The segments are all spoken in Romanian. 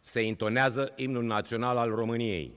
Se intonează imnul național al României.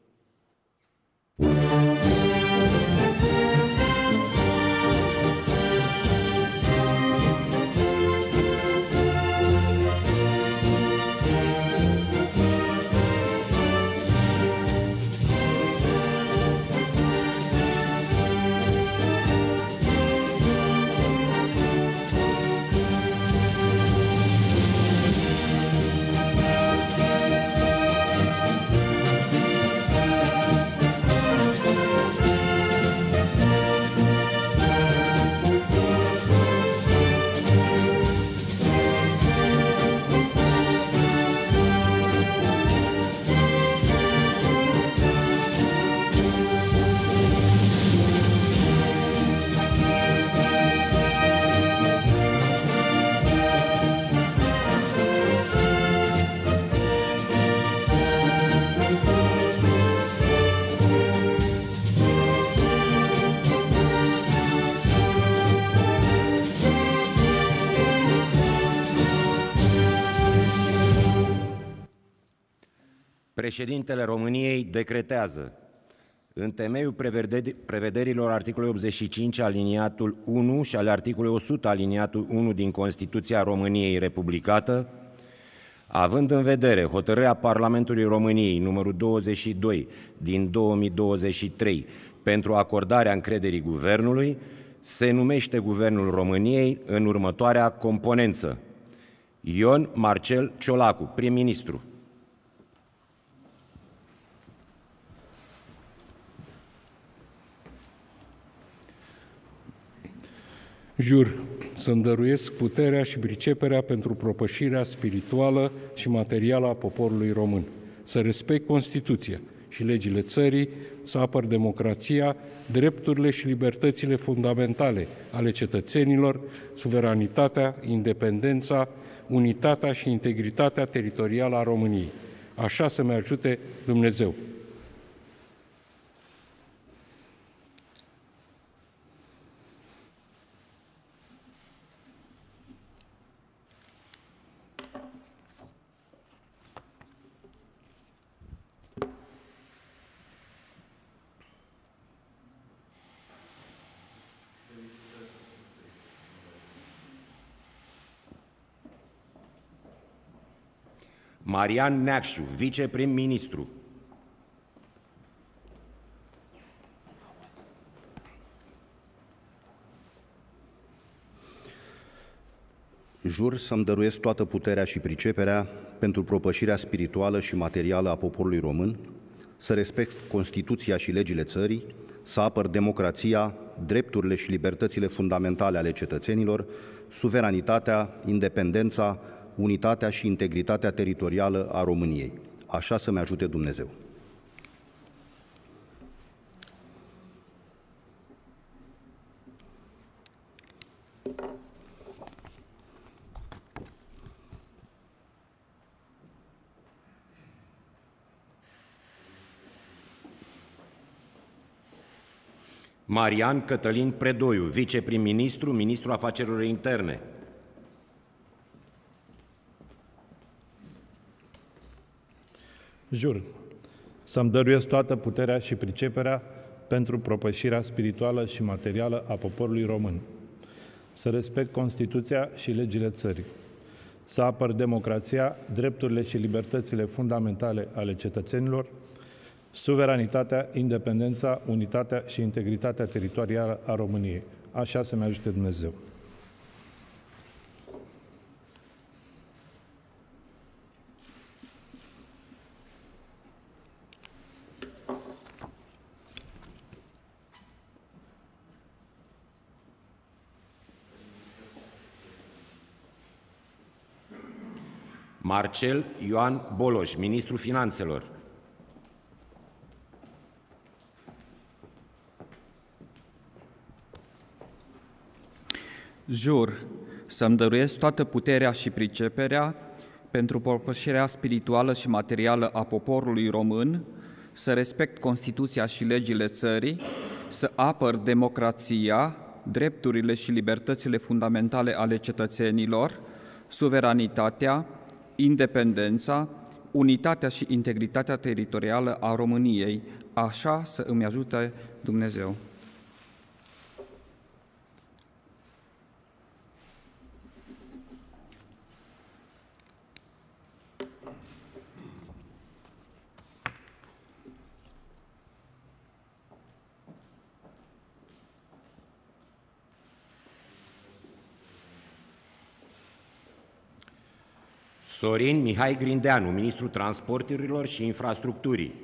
Președintele României decretează, în temeiul prevederilor articolului 85 aliniatul 1 și ale articolului 100 aliniatul 1 din Constituția României Republicată, având în vedere hotărârea Parlamentului României numărul 22 din 2023 pentru acordarea încrederii Guvernului, se numește Guvernul României în următoarea componență: Ion Marcel Ciolacu, prim-ministru. Jur să-mi dăruiesc puterea și priceperea pentru propășirea spirituală și materială a poporului român, să respect Constituția și legile țării, să apăr democrația, drepturile și libertățile fundamentale ale cetățenilor, suveranitatea, independența, unitatea și integritatea teritorială a României. Așa să-mi ajute Dumnezeu. Marian Neacșu, viceprim-ministru. Jur să-mi dăruiesc toată puterea și priceperea pentru propășirea spirituală și materială a poporului român, să respect Constituția și legile țării, să apăr democrația, drepturile și libertățile fundamentale ale cetățenilor, suveranitatea, independența, unitatea și integritatea teritorială a României. Așa să-mi ajute Dumnezeu. Marian Cătălin Predoiu, viceprim-ministru, ministru afacerilor interne. Jur să-mi dăruiesc toată puterea și priceperea pentru propășirea spirituală și materială a poporului român, să respect Constituția și legile țării, să apăr democrația, drepturile și libertățile fundamentale ale cetățenilor, suveranitatea, independența, unitatea și integritatea teritorială a României. Așa să-mi ajute Dumnezeu. Marcel Ioan Boloș, ministru finanțelor. Jur să-mi dăruiesc toată puterea și priceperea pentru propășirea spirituală și materială a poporului român, să respect Constituția și legile țării, să apăr democrația, drepturile și libertățile fundamentale ale cetățenilor, suveranitatea, independența, unitatea și integritatea teritorială a României, așa să îmi ajute Dumnezeu. Sorin Mihai Grindeanu, Ministrul Transporturilor și Infrastructurii.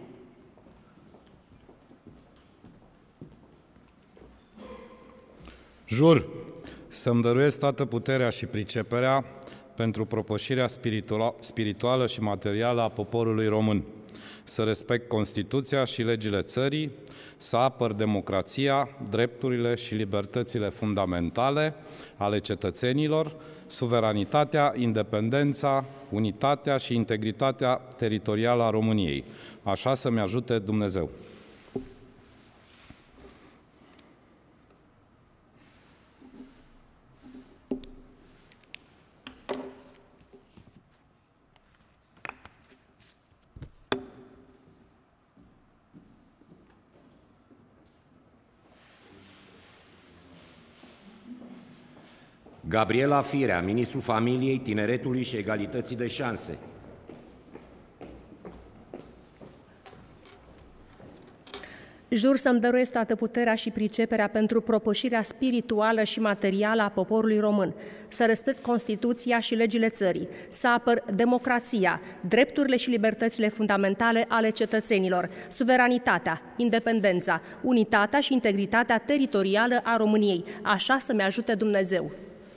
Jur să-mi dăruiesc toată puterea și priceperea pentru propășirea spirituală și materială a poporului român, să respect Constituția și legile țării, să apăr democrația, drepturile și libertățile fundamentale ale cetățenilor, suveranitatea, independența, unitatea și integritatea teritorială a României. Așa să-mi ajute Dumnezeu. Gabriela Firea, Ministrul Familiei, Tineretului și Egalității de Șanse. Jur să-mi dăruiesc toată puterea și priceperea pentru propășirea spirituală și materială a poporului român, să respect Constituția și legile țării, să apăr democrația, drepturile și libertățile fundamentale ale cetățenilor, suveranitatea, independența, unitatea și integritatea teritorială a României. Așa să-mi ajute Dumnezeu.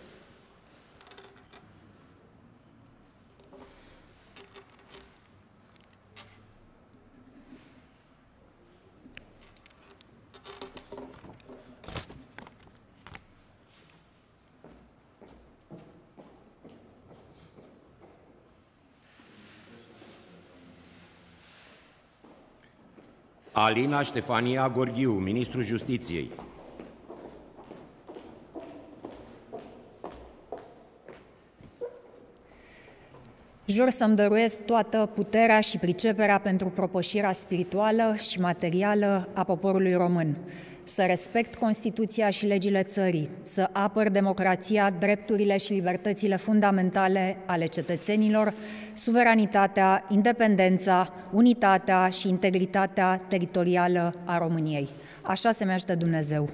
Alina Ștefania Gorghiu, Ministrul Justiției. Jur să-mi dăruiesc toată puterea și priceperea pentru propășirea spirituală și materială a poporului român, să respect Constituția și legile țării, să apăr democrația, drepturile și libertățile fundamentale ale cetățenilor, suveranitatea, independența, unitatea și integritatea teritorială a României. Așa să-mi ajute Dumnezeu.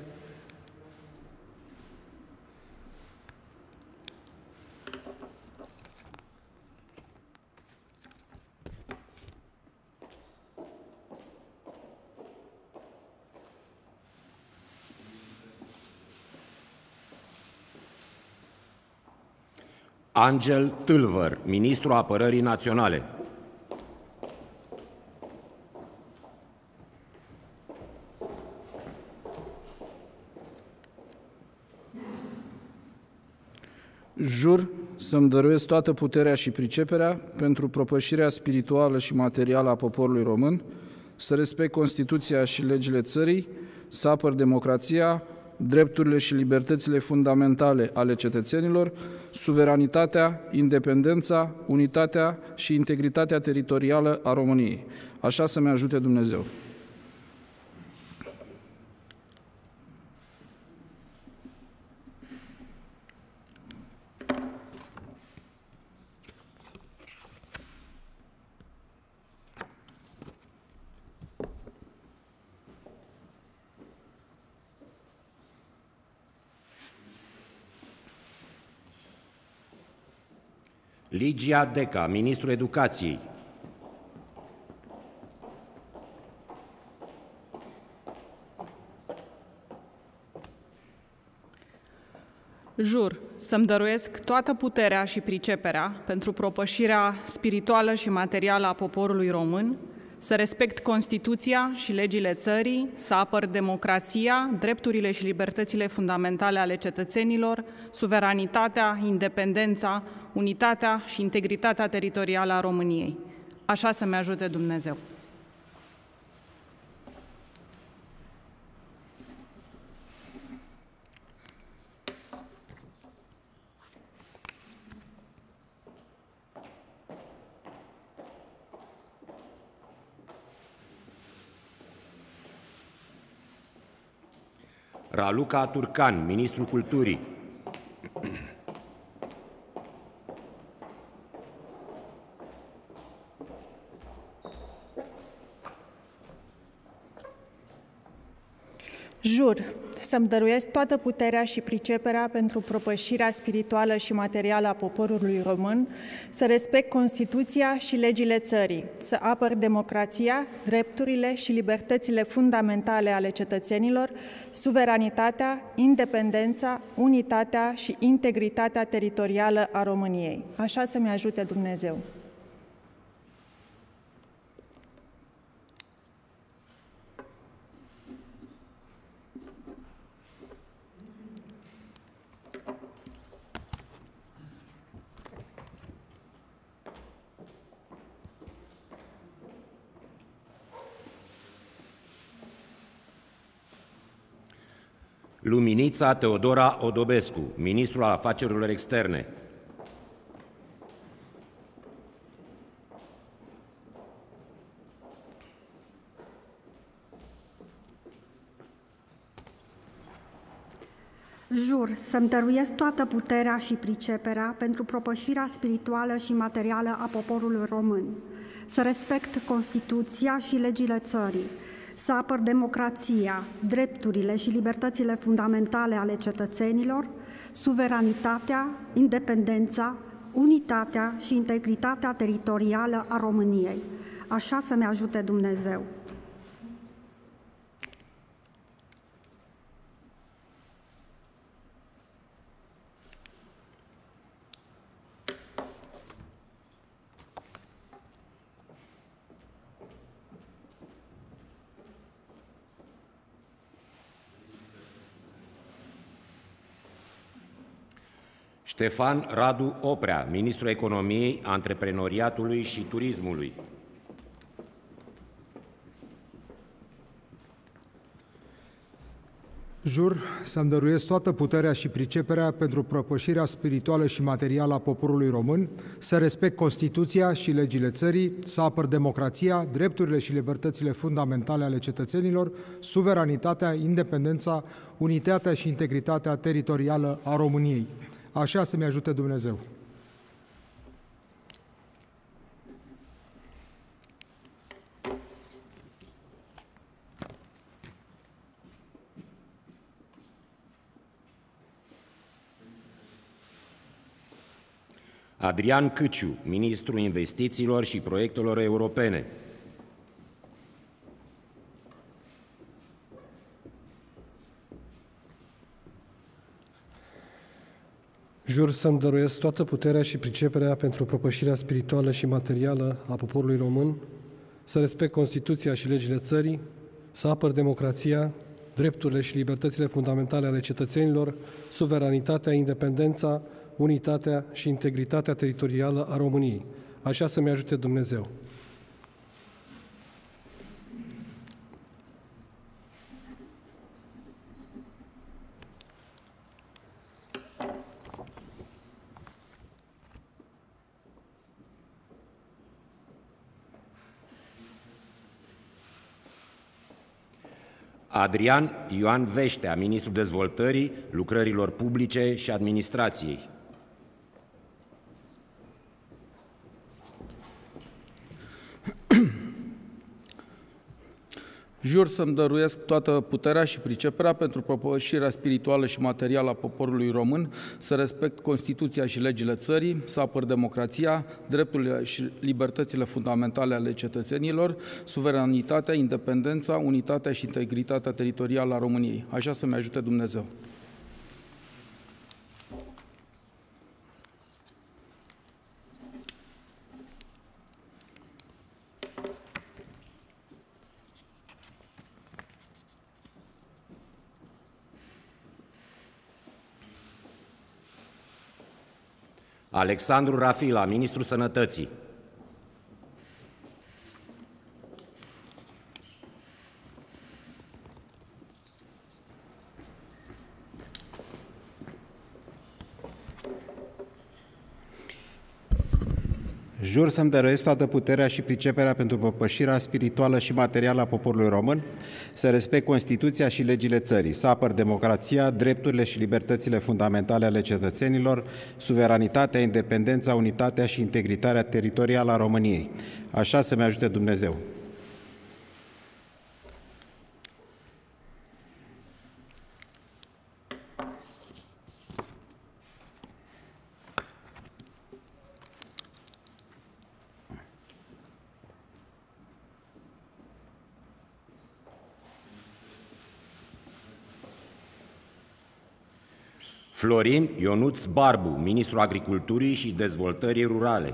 Angel Tâlvăr, Ministrul Apărării Naționale. Jur să-mi dăruiesc toată puterea și priceperea pentru propășirea spirituală și materială a poporului român, să respect Constituția și legile țării, să apăr democrația, drepturile și libertățile fundamentale ale cetățenilor, suveranitatea, independența, unitatea și integritatea teritorială a României. Așa să-mi ajute Dumnezeu. Ligia Deca, Ministrul Educației. Jur să-mi dăruiesc toată puterea și priceperea pentru propășirea spirituală și materială a poporului român, să respect Constituția și legile țării, să apăr democrația, drepturile și libertățile fundamentale ale cetățenilor, suveranitatea, independența, unitatea și integritatea teritorială a României. Așa să-mi ajute Dumnezeu. Raluca Turcan, Ministrul Culturii. Jur să-mi dăruiesc toată puterea și priceperea pentru propășirea spirituală și materială a poporului român, să respect Constituția și legile țării, să apăr democrația, drepturile și libertățile fundamentale ale cetățenilor, suveranitatea, independența, unitatea și integritatea teritorială a României. Așa să-mi ajute Dumnezeu. Luminița Teodora Odobescu, Ministrul al Afacerilor Externe. Jur să-mi dăruiesc toată puterea și priceperea pentru propășirea spirituală și materială a poporului român, să respect Constituția și legile țării, să apăr democrația, drepturile și libertățile fundamentale ale cetățenilor, suveranitatea, independența, unitatea și integritatea teritorială a României. Așa să-mi ajute Dumnezeu. Ștefan Radu Oprea, Ministrul Economiei, Antreprenoriatului și Turismului. Jur să-mi dăruiesc toată puterea și priceperea pentru propășirea spirituală și materială a poporului român, să respect Constituția și legile țării, să apăr democrația, drepturile și libertățile fundamentale ale cetățenilor, suveranitatea, independența, unitatea și integritatea teritorială a României. Așa să-mi ajute Dumnezeu. Adrian Câciu, Ministrul Investițiilor și Proiectelor Europene. Jur să-mi dăruiesc toată puterea și priceperea pentru propășirea spirituală și materială a poporului român, să respect Constituția și legile țării, să apăr democrația, drepturile și libertățile fundamentale ale cetățenilor, suveranitatea, independența, unitatea și integritatea teritorială a României. Așa să-mi ajute Dumnezeu. Adrian Ioan Veștea, Ministrul Dezvoltării, Lucrărilor Publice și Administrației. Jur să-mi dăruiesc toată puterea și priceperea pentru propășirea spirituală și materială a poporului român, să respect Constituția și legile țării, să apăr democrația, drepturile și libertățile fundamentale ale cetățenilor, suveranitatea, independența, unitatea și integritatea teritorială a României. Așa să-mi ajute Dumnezeu. Alexandru Rafila, Ministrul Sănătății. Jur să-mi dăruiesc toată puterea și priceperea pentru propășirea spirituală și materială a poporului român, să respect Constituția și legile țării, să apăr democrația, drepturile și libertățile fundamentale ale cetățenilor, suveranitatea, independența, unitatea și integritatea teritorială a României. Așa să-mi ajute Dumnezeu. Florin Ionuț Barbu, Ministrul Agriculturii și Dezvoltării Rurale.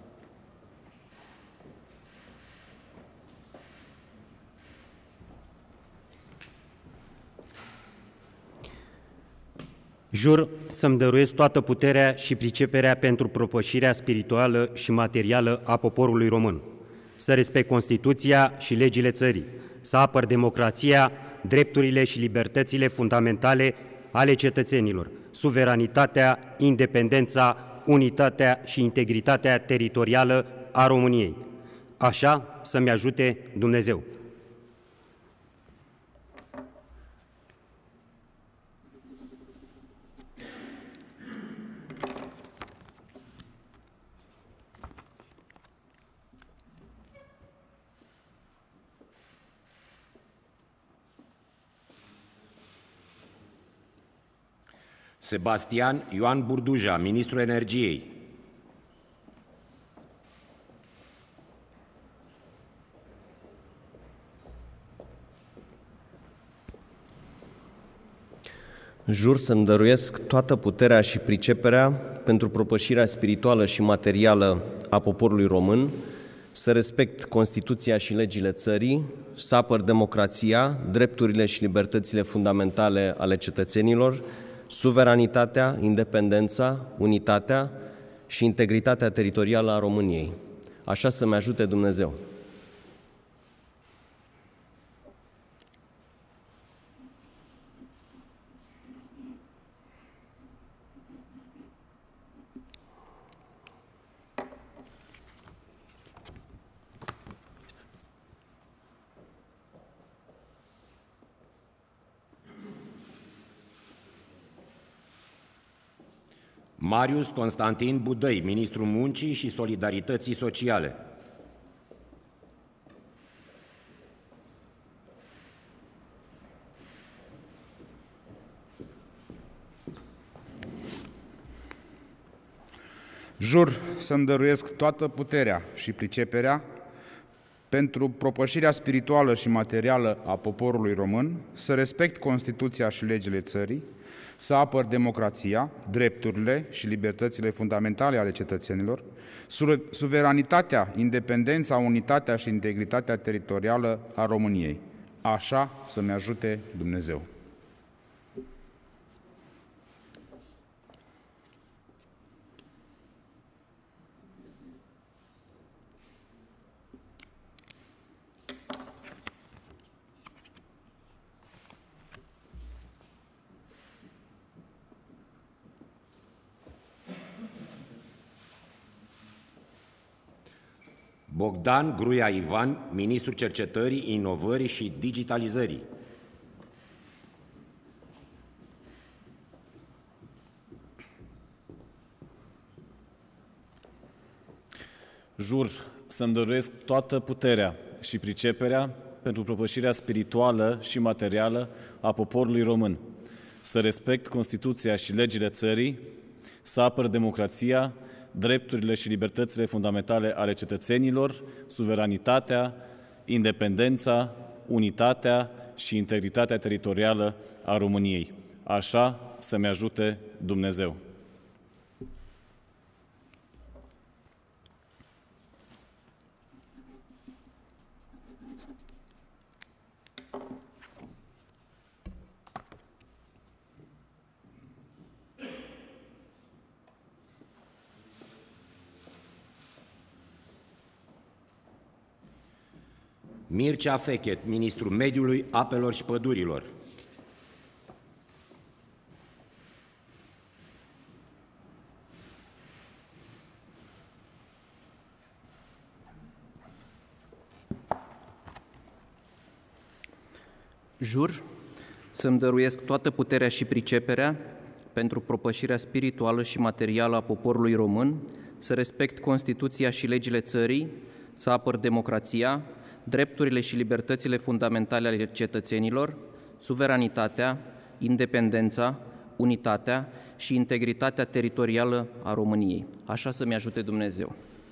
Jur să-mi dăruiesc toată puterea și priceperea pentru propășirea spirituală și materială a poporului român, să respect Constituția și legile țării, să apăr democrația, drepturile și libertățile fundamentale ale cetățenilor, suveranitatea, independența, unitatea și integritatea teritorială a României. Așa să-mi ajute Dumnezeu. Sebastian Ioan Burduja, Ministrul Energiei. Jur să-mi dăruiesc toată puterea și priceperea pentru propășirea spirituală și materială a poporului român, să respect Constituția și legile țării, să apăr democrația, drepturile și libertățile fundamentale ale cetățenilor, suveranitatea, independența, unitatea și integritatea teritorială a României. Așa să-mi ajute Dumnezeu. Marius Constantin Budăi, Ministrul Muncii și Solidarității Sociale. Jur să-mi dăruiesc toată puterea și priceperea pentru propășirea spirituală și materială a poporului român, să respect Constituția și legile țării, să apăr democrația, drepturile și libertățile fundamentale ale cetățenilor, suveranitatea, independența, unitatea și integritatea teritorială a României. Așa să-mi ajute Dumnezeu. Bogdan Gruia Ivan, Ministrul Cercetării, Inovării și Digitalizării. Jur să-mi dăruiesc toată puterea și priceperea pentru propășirea spirituală și materială a poporului român, să respect Constituția și legile țării, să apăr democrația, drepturile și libertățile fundamentale ale cetățenilor, suveranitatea, independența, unitatea și integritatea teritorială a României. Așa să-mi ajute Dumnezeu. Mircea Fechet, Ministrul Mediului, Apelor și Pădurilor. Jur să-mi dăruiesc toată puterea și priceperea pentru propășirea spirituală și materială a poporului român, să respect Constituția și legile țării, să apăr democrația, drepturile și libertățile fundamentale ale cetățenilor, suveranitatea, independența, unitatea și integritatea teritorială a României. Așa să-mi ajute Dumnezeu.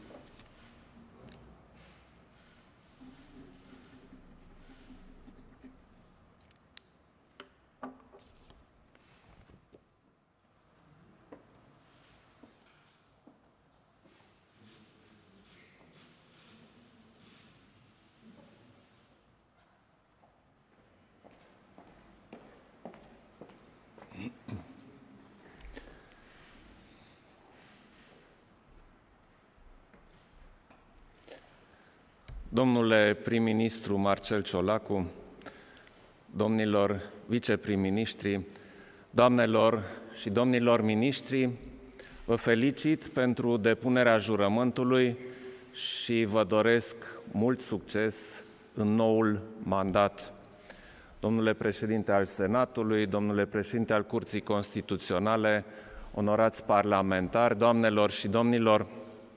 Domnule prim-ministru Marcel Ciolacu, domnilor viceprim-ministri, doamnelor și domnilor miniștri, vă felicit pentru depunerea jurământului și vă doresc mult succes în noul mandat. Domnule președinte al Senatului, domnule președinte al Curții Constituționale, onorați parlamentari, doamnelor și domnilor,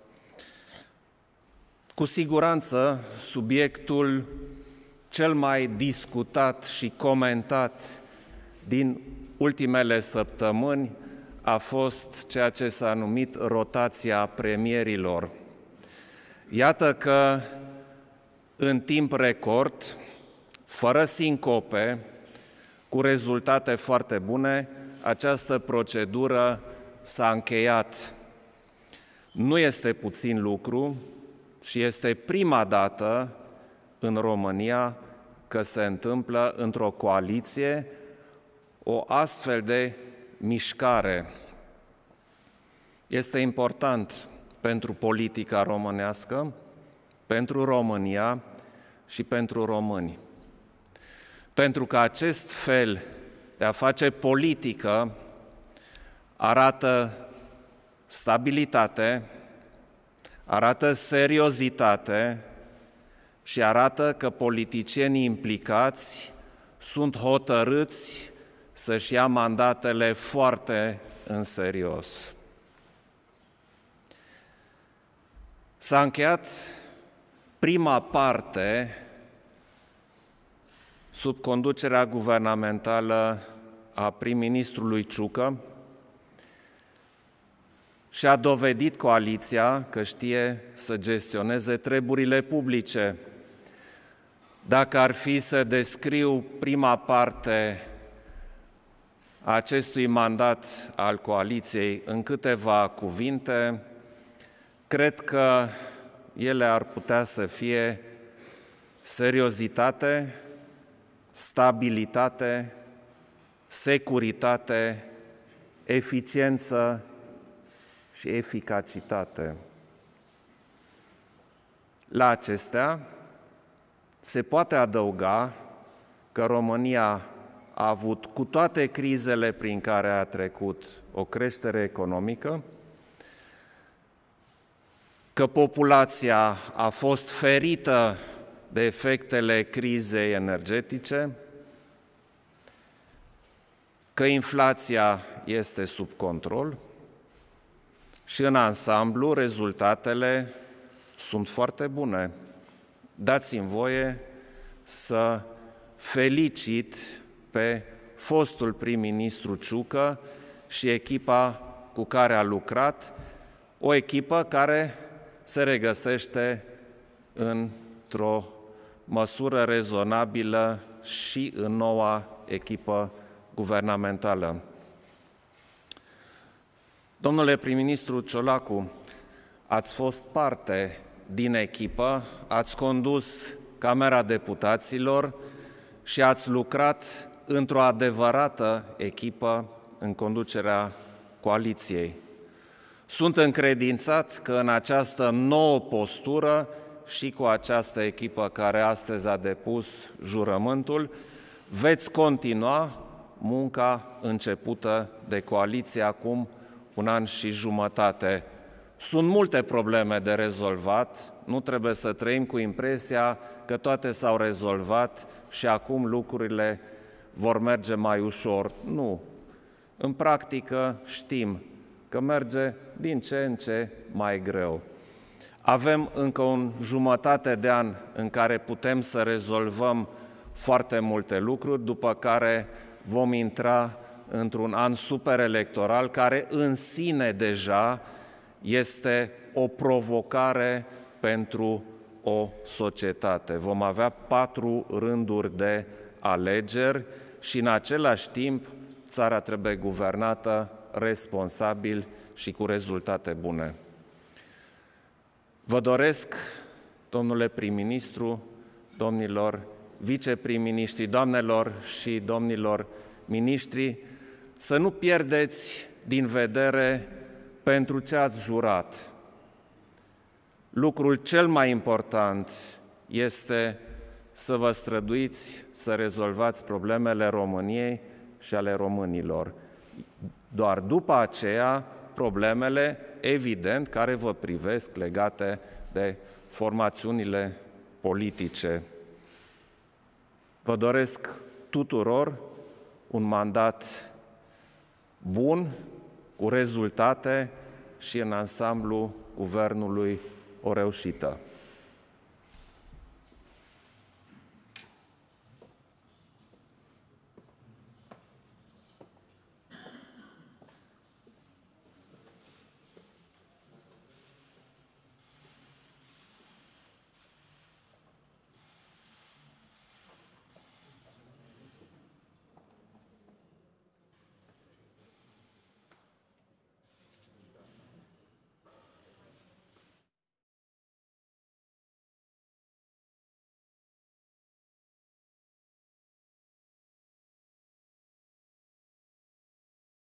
cu siguranță, subiectul cel mai discutat și comentat din ultimele săptămâni a fost ceea ce s-a numit rotația premierilor. Iată că în timp record, fără sincope, cu rezultate foarte bune, această procedură s-a încheiat. Nu este puțin lucru și este prima dată în România că se întâmplă într-o coaliție o astfel de mișcare. Este important pentru politica românească, pentru România și pentru români. Pentru că acest fel de a face politică arată stabilitate, arată seriozitate și arată că politicienii implicați sunt hotărâți să-și ia mandatele foarte în serios. S-a încheiat prima parte sub conducerea guvernamentală a prim-ministrului Ciucă și a dovedit coaliția că știe să gestioneze treburile publice. Dacă ar fi să descriu prima parte a acestui mandat al coaliției în câteva cuvinte, cred că ele ar putea să fie seriozitate, stabilitate, securitate, eficiență și eficacitate. La acestea se poate adăuga că România a avut, cu toate crizele prin care a trecut, o creștere economică, că populația a fost ferită de efectele crizei energetice, că inflația este sub control și în ansamblu rezultatele sunt foarte bune. Dați-mi voie să felicit pe fostul prim-ministru Ciucă și echipa cu care a lucrat, o echipă care se regăsește într-o măsură rezonabilă și în noua echipă guvernamentală. Domnule prim-ministru Ciolacu, ați fost parte din echipă, ați condus Camera Deputaților și ați lucrat într-o adevărată echipă în conducerea coaliției. Sunt încredințat că în această nouă postură și cu această echipă care astăzi a depus jurământul, veți continua munca începută de coaliție acum un an și jumătate. Sunt multe probleme de rezolvat, nu trebuie să trăim cu impresia că toate s-au rezolvat și acum lucrurile vor merge mai ușor. Nu. În practică știm că merge din ce în ce mai greu. Avem încă o jumătate de an în care putem să rezolvăm foarte multe lucruri, după care vom intra într-un an superelectoral care în sine deja este o provocare pentru o societate. Vom avea 4 rânduri de alegeri și în același timp țara trebuie guvernată responsabil și cu rezultate bune. Vă doresc, domnule prim-ministru, domnilor viceprim-ministri, doamnelor și domnilor miniștri, să nu pierdeți din vedere pentru ce ați jurat. Lucrul cel mai important este să vă străduiți să rezolvați problemele României și ale românilor. Doar după aceea, problemele, evident, care vă privesc legate de formațiunile politice. Vă doresc tuturor un mandat bun, cu rezultate și în ansamblu guvernului o reușită.